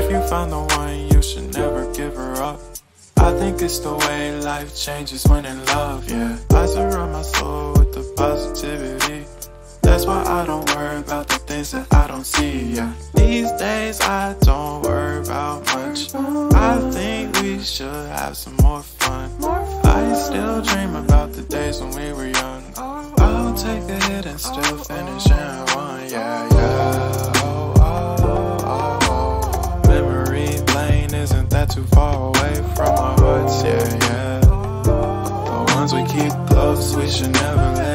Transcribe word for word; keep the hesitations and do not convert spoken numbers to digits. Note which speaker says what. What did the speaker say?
Speaker 1: If you found the one, you should never give her up. I think it's the way life changes when in love, yeah. I surround my soul with the positivity. That's why I don't worry about the things that I don't see, yeah. These days I don't worry about much. I think we should have some more fun. I still dream about the days when we were young. I'll take a hit and still finish and one, yeah, yeah. Oh, oh, oh, oh. Memory lane isn't that too far away from our hearts, yeah, yeah. The ones we keep close, we should never let